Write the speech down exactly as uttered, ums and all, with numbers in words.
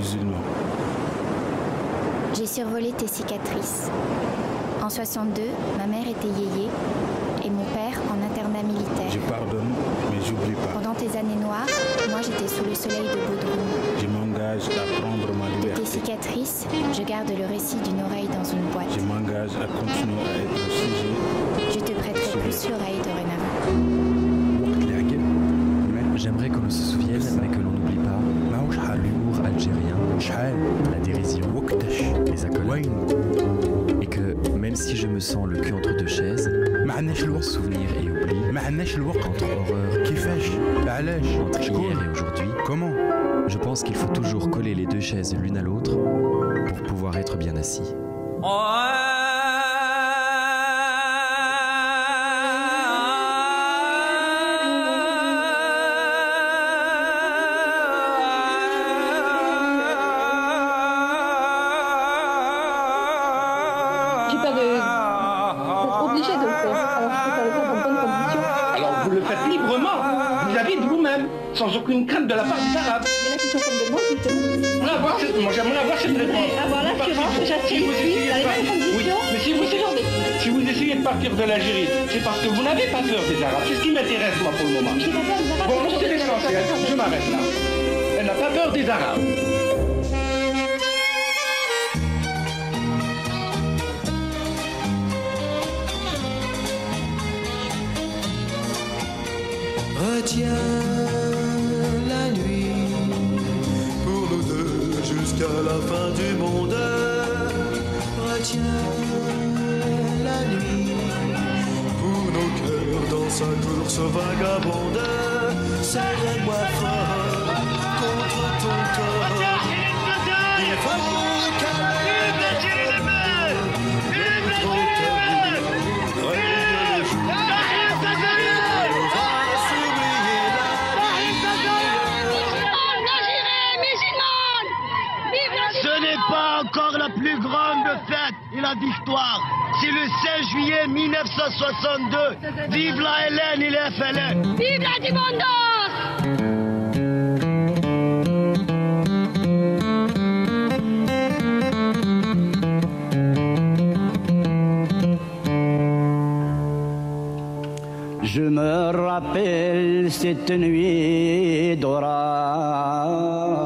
musulman. J'ai survolé tes cicatrices. En soixante-deux, ma mère était yéyé et mon père en internat militaire. Je pardonne, mais j'oublie pas. Pendant tes années noires, moi j'étais sous le soleil de Bodrum. Je m'engage à prendre ma De liberté. tes cicatrices, je garde le récit d'une oreille dans une boîte. Je m'engage à continuer à être un sujet. Je te prêterai plus l'oreille dorénavant. J'aimerais que l'on se souvienne, mais que l'on n'oublie pas l'humour algérien, la dérision, les accolades. Et que même si je me sens le cul entre deux chaises, souvenir et oubli, entre horreur et entre hier et aujourd'hui, comment je pense qu'il faut toujours coller les deux chaises l'une à l'autre pour pouvoir être bien assis. Sans aucune crainte de la part des Arabes. Il y en a qui sont comme de moi, justement. Moi, avoir cette, moi j'aimerais avoir cette réponse. Avoir l'assurance que j'attire ici, dans les mêmes conditions. Oui, mais si vous, si vous essayez de partir de l'Algérie, c'est parce que vous n'avez pas peur des Arabes. C'est ce qui m'intéresse, moi, pour le moment. J'ai pas peur des Arabes. Bon, c'est l'essentiel. Je m'arrête là. Elle n'a pas peur des Arabes. Retiens la nuit pour nous deux jusqu'à la fin du monde. Retiens la nuit pour nos cœurs dans sa course vagabonde. Serre-moi fort contre ton corps. Il faut caler les mains. Ce n'est pas encore la plus grande fête et la victoire. C'est le seize juillet mille neuf cent soixante-deux. Vive la L N et les F L N. Vive la débandance. Je me rappelle cette nuit d'orage.